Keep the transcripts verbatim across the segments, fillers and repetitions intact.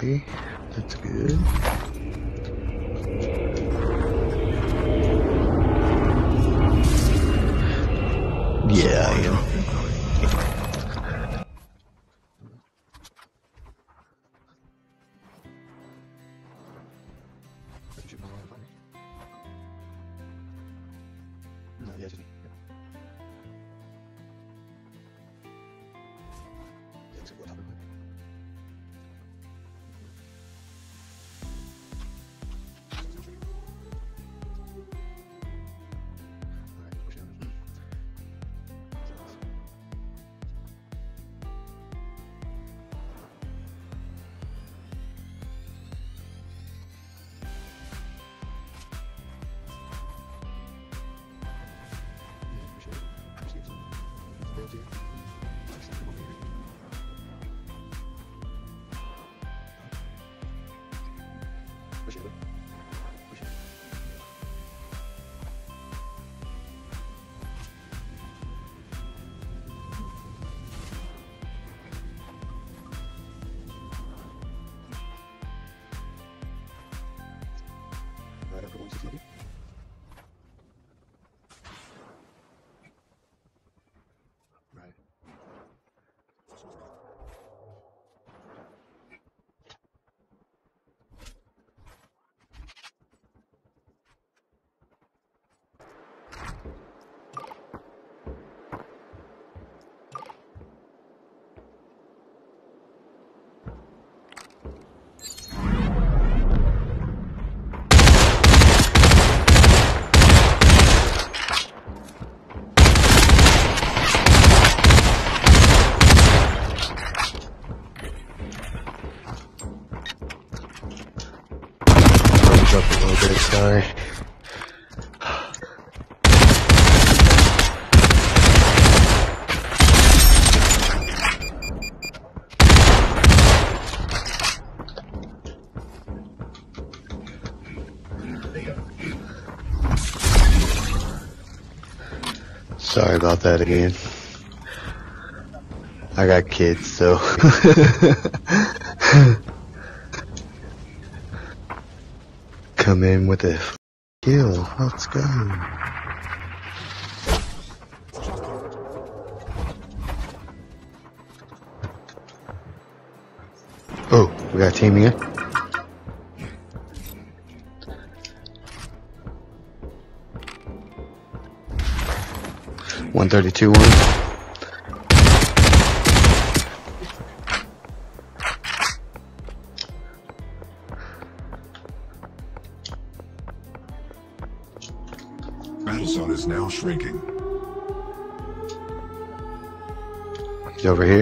Okay, that's good. Yeah, I am. No, yeah, just me. Yeah, it's a good topic. Alright, push down. Push it. Push it. Right after one sixty. Right. Up a little bit, sorry. Sorry about that again. I got kids, so. Come in with a kill. Let's go. Oh, we got a team here. one thirty-two one. Battle zone is now shrinking. He's over here.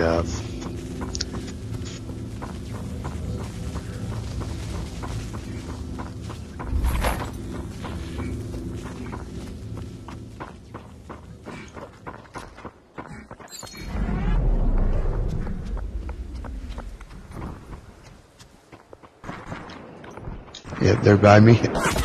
job. Yep, they're by me.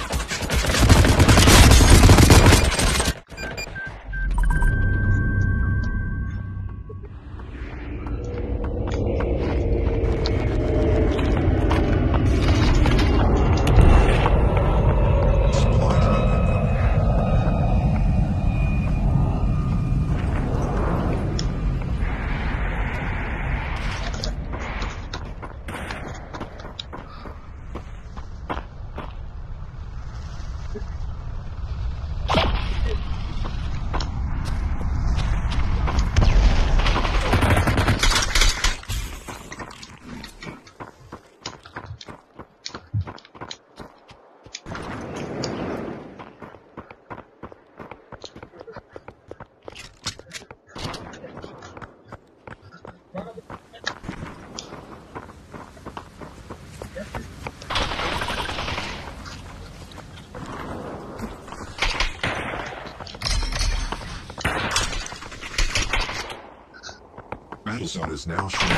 Battle zone is now shrinking.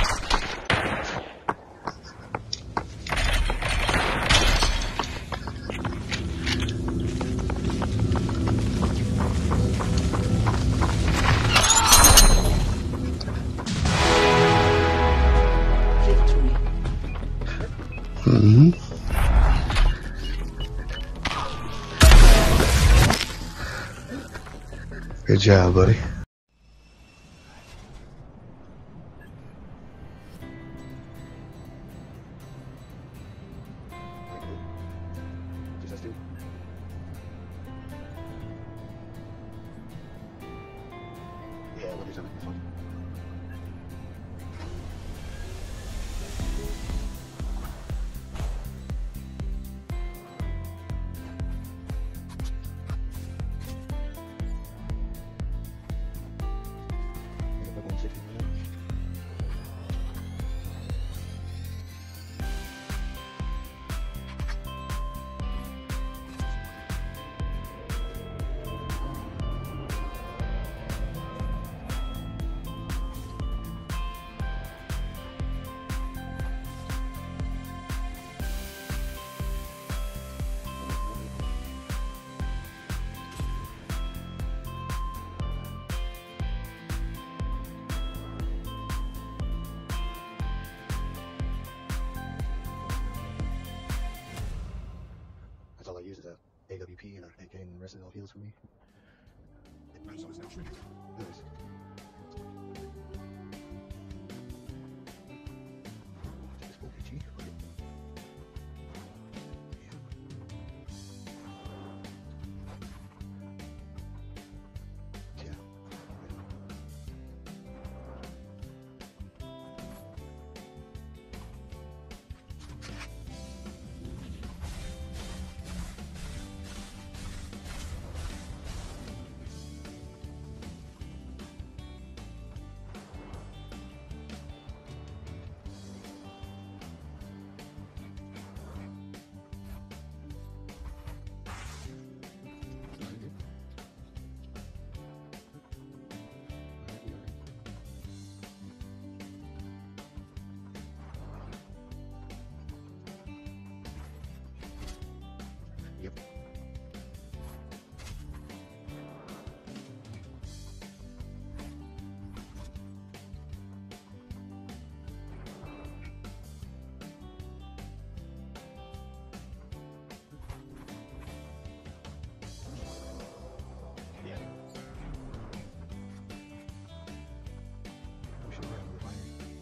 Mm-hmm. Good job, buddy. Yeah, we'll do something fun. That's all I use is a A W P and an A K, and the rest of it all heals for me. Battle zone is now shrinking. Nice. Take this full P G. Yeah. Yeah. Yep. Yeah. We should have a refinery.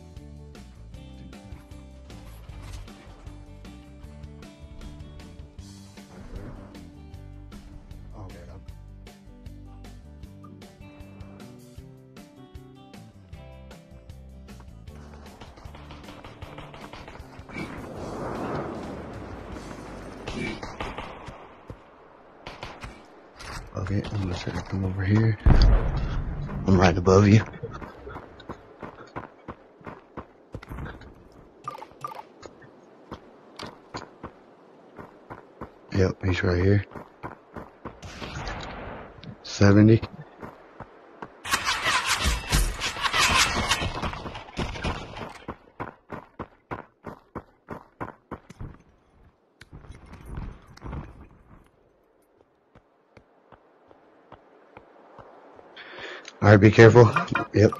Oh, okay. Um, Okay, I'm gonna try to come over here. I'm right above you. Yep, he's right here. seventy. Alright, be careful. Yep.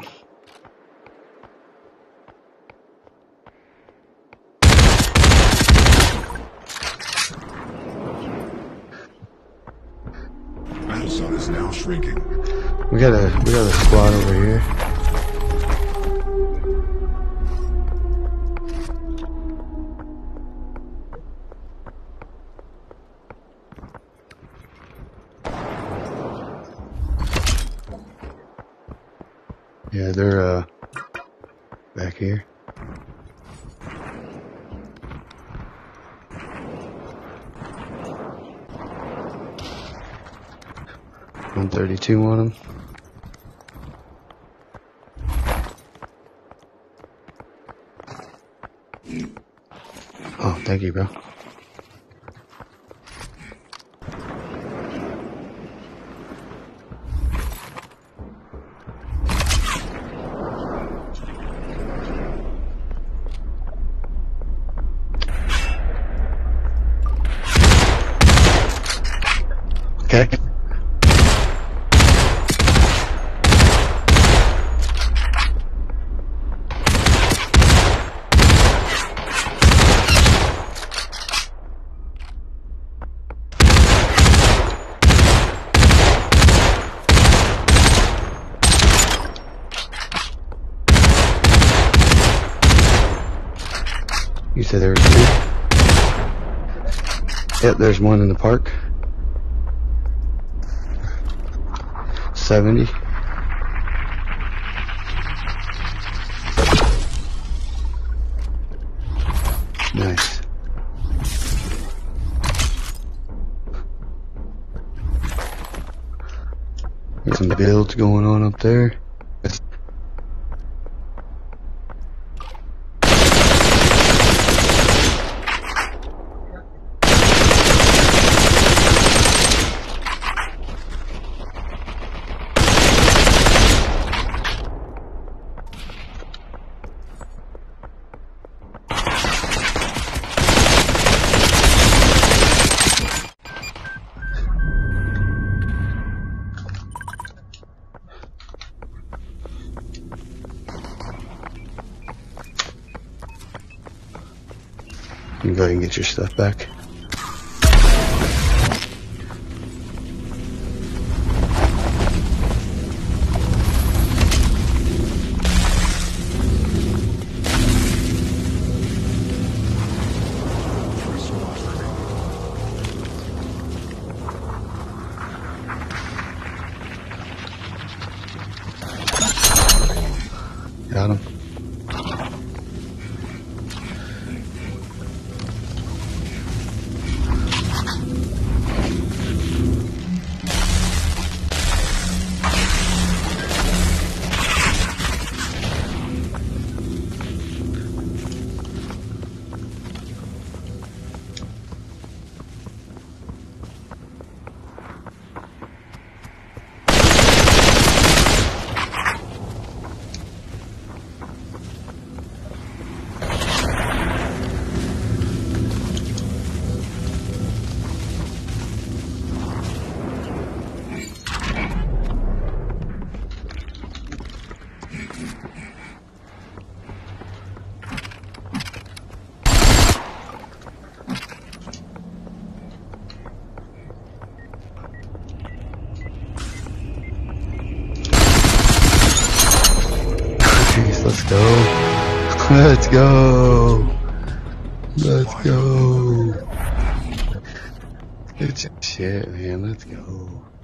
Battle zone is now shrinking. We got a we got a squad over here. Yeah, they're uh back here. one thirty-two on them. Oh, thank you, bro. Okay. You said there was two? Yep, there's one in the park. seventy. Nice. There's some builds going on up there. You can go ahead and get your stuff back. Got him. Let's go. Let's go. Let's go. Good shit, man. Let's go.